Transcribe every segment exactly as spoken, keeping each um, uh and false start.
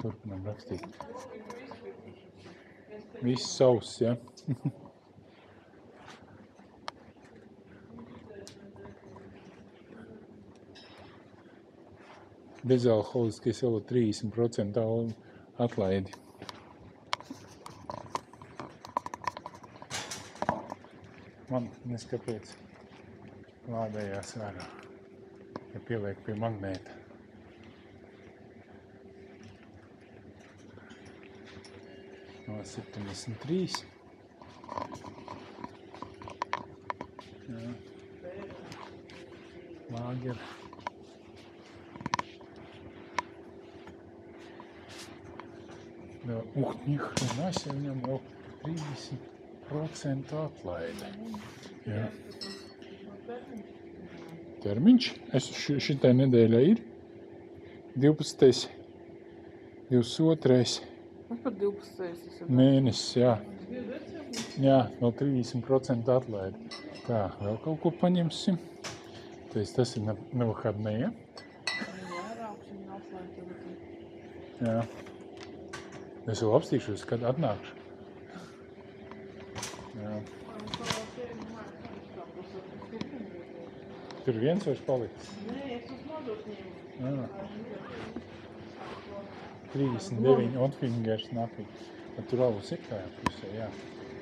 turpinām rakstīt. Viss sauss, ja? Bezalkoholiskais vēl trīsdesmit procenti atlaidi. Man neskapēc lādējās ārā, ja pieliek pie magnēta. No septiņdesmit trīs. Jā. Lāgeri. Uhtņih, un es jau viņam jau trīsdesmit procenti atlaide. Jā. Termiņš? Es šitai nedēļai ir. divpadsmitais, divdesmit otrais. Mums pat divpadsmitais. Mēnesis, jā. Jā, vēl trīsdesmit procenti atlaide. Tā, vēl kaut ko paņemsim. Tas, tas ir nevahadnēja. Jā. Es vēl apstīšos, kad atnākšu. Jā. Tur viens vairs paliks? Nē, es uz mazotņiem. trīsdesmit deviņi Otfingers napi. Tur alus ir kājā pusē, jā.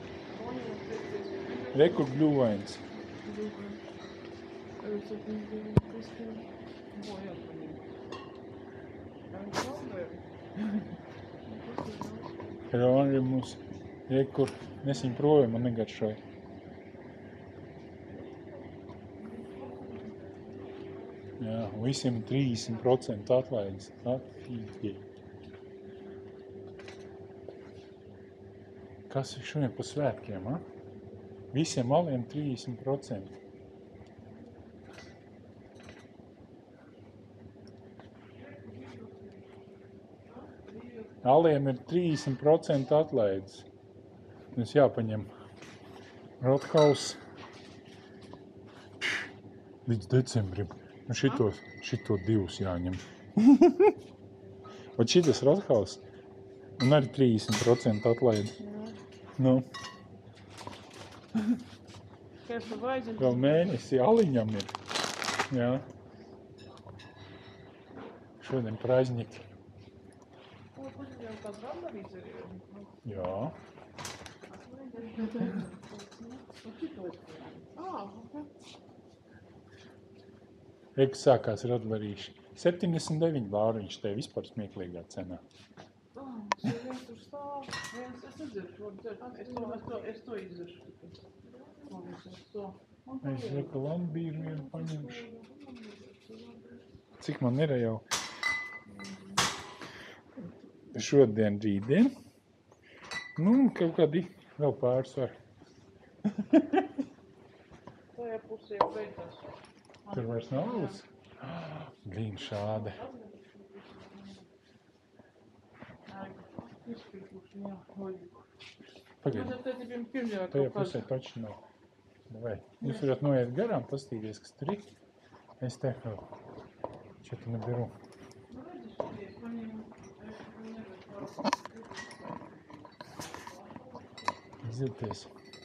Rekur bļuvains. Rāri mums rekur nesiņ projām un negaršoja. Jā, visiem trīsdesmit procenti atlaides. Atfīgi. Kas ir šodien pa svētkiem, ha? Visiem aliem trīsdesmit procenti. Aliem ir trīsdesmit procenti atlaides. Mums jāpaņem Rothaus līdz decembrim. Un šito, šito divus jāņem. Un šitas Rothaus. Un arī trīsdesmit procenti atlaidi. Nu. Vēl mēnesi aliņam ir. Jā. Šodien pražņiki. Jā. Reiks sākās radvarīši. septiņdesmit deviņi bāriņš te vispār smieklīgā cenā. Viens tur stāv, viens es nedziršu, es to, es to izdziršu tikai. Es reku lambīru vienu paņemšu. Cik man ir jau? Šodien, rītdien. Nu, kaut kādi vēl pārsvar. Tajā pusē jau beidzās. Tur vairs nav alus? Glīn šādi. Pagaid. Tajā pusē taču nav. Vai? Jūs varat noiet garām, pastīties, kas tur ir. Es te vēl četu neberu. Zilties.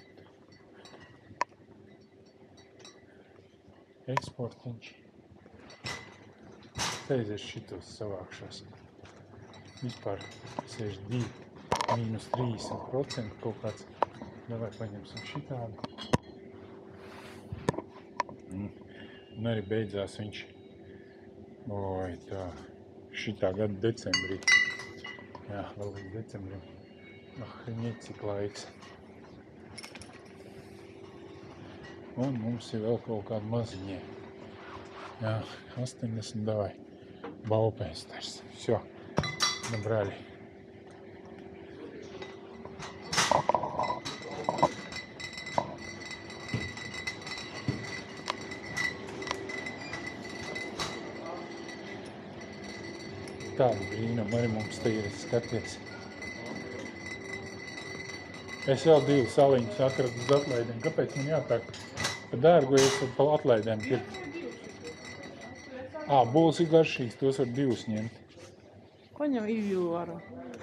Eksportiņš. Teiz es šitos savākšos. Vispār sešdesmit divi, mīnus trīsdesmit procenti kaut kāds. Davai paņemsim šitādu. Un arī beidzās viņš. Oi, tā. Šitā gada decembrī. Jā, vēl līdz decembrim. Ah, viņiet cik laiks. Un mums ir vēl kaut kāda maziņie. Jā, astoņdesmit davai. Baupēsters. Всё. Набрали. Tādu brīnumu arī mums te ir, skaties. Es vēl divu saliņus atradu uz atlaidēm. Kāpēc man jātāk pa dārgu, es varu pa atlaidēm pirkt? Ā, buls ir garšīgs, tos var divus ņemt. Paņem Iviju ārā.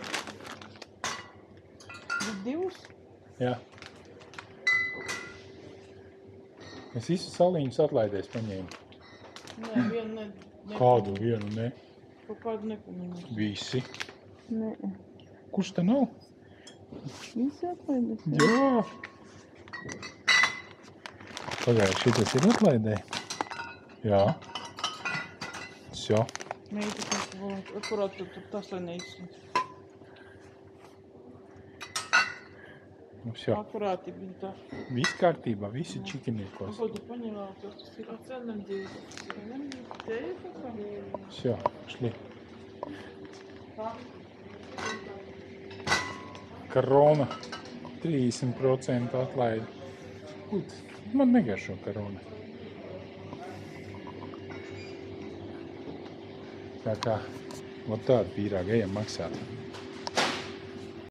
Bet divus? Jā. Es visu salīņus atlaidēs paņēmu. Nē, vienu ne. ne Kādu vienu, ne? Kaut kādu nepaņēmu. Visi. Nē. Kurš te nav? Visi atlaidēs. Jā. Pagāju, šitas ir atlaidē. Jā. Šo. Meita, kas akurāt tur, tur tas, lai neizsmet. Nu, šo. Akurāti bija tā. Viss kārtībā, visi čikiniekos. Ko tu paņēmā, tas ir atcēlam dzīves. Tevi kaut kā? Šo, šli. Tā. Korona. trīsdesmit procenti atlaidi. Gut, man negaršo korona. Tā kā, vot tādu pīrāgu ejam maksāt.